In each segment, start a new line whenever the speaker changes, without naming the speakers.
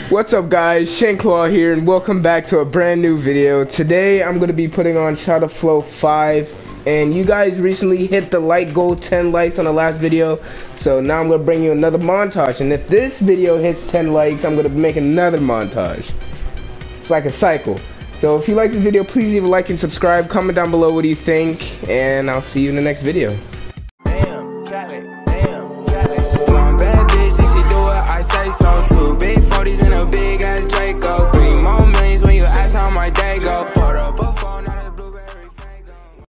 What's up guys, Shanclaw here and welcome back to a brand new video. Today I'm going to be putting on Shot of Flow 5 and you guys recently hit the like goal, 10 likes on the last video. So now I'm going to bring you another montage, and if this video hits 10 likes I'm going to make another montage. It's like a cycle. So if you like this video, please leave a like and subscribe, comment down below what you think, and I'll see you in the next video.
I say so too. Big 40s and a big ass Draco. 3 more millions when you ask how my day go. Put up a phone on a blueberry fango.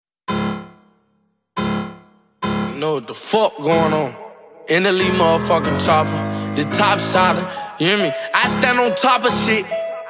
You know what the fuck going on? In the lead motherfucking chopper, the top shotter, you hear me? I stand on top of shit.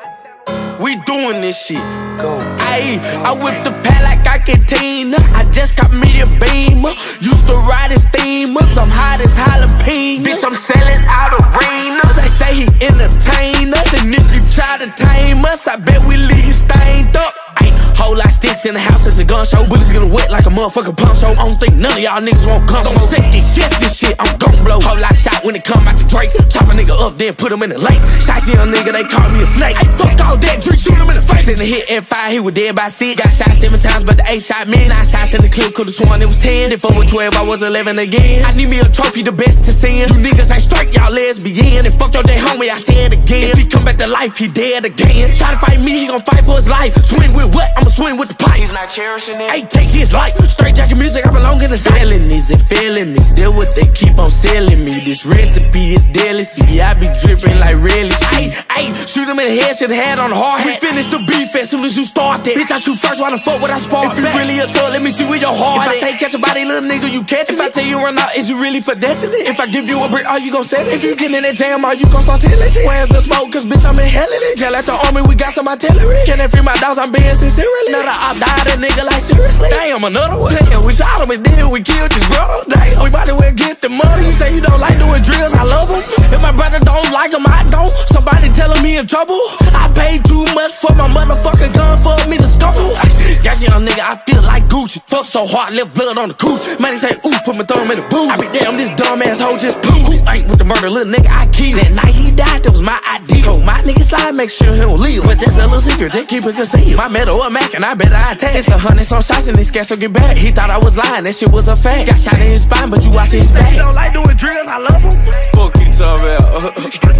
We doing this shit. Ayy, I whip the pad like I can Tina. I just got me a Beamer. Used to ride in steamers. I'm hot as jalapeno. Bitch, I'm selling out arenas. They say he entertain us, and if you try to tame us, I bet we leave stained up. Ayy, whole lot sticks in the house, it's a gun show. Bullets gonna wet like a motherfucking pump show. I don't think none of y'all niggas won't come. So I'm second guess this shit, I'm gon' blow. Whole lot shot when it come out the Drake. Chop a nigga up, then put him in the lake. Shicey young nigga, they call me a snake. Ayy, fuck all that, drink, shoot him in the face. In the hit F5, he was dead by 6. Got shot 7 times, but the 8 shot me. 9 shots in the clip, could've sworn it was 10. If over 12, I was 11 again. I need me a trophy, the best to send. You niggas ain't straight, y'all lesbian. And fuck your day homie, I said again. If he come back to life, he dead again. Try to fight me, he gon' fight for his life. Swing with what? I'ma swing with the pipe.
He's not cherishing it.
Hey, take his life. Straight jacket music, I belong in the felonies and felonies. They're what they keep on selling me. This recipe is deadly. See, I be dripping like really. Ayy, shoot him in the head, shit head on the hard hat. We finish the beef as soon as you start that. Bitch, I shoot first, why the fuck would I spark? If you really a thug, let me see where your heart is. If I say catch a body, little nigga, you catch it. If I tell you run out, is you really for destiny? If I give you a brick, are you gon' sell it? If you get in that jam, are you gon' start telling shit? Where's the smoke? Cause bitch, I'm in hell in it. Jail at the army, we got some artillery. Can they free my dogs? I'm being sincerely. Another op died, a nigga like seriously. Damn, another one. Damn, we shot him and then we killed his brother. Damn, we might as well get the money. You say you don't like doing drills, I love him. If my brother don't like him, I don't. Somebody tell him he in trouble. I paid too much for my motherfucking gun for me to scuffle. Got young nigga, I feel like Gucci. Fuck so hard, left blood on the cooch. Man, they say, ooh, put my thumb in the boot. I be damn, this dumb ass hoe just blew. Who ain't with the murder, little nigga, I keep. That night he died, that was my idea. Told my nigga slide, make sure he don't leave. But that's a little secret, they keep it concealed. My metal a Mac and I bet I attack. It's 100 some shots and they scared, so get back. He thought I was lying, that shit was a fact. Got shot in his spine, but you watching his back.
He don't like doing drills, I love him.
Fuck you talking about.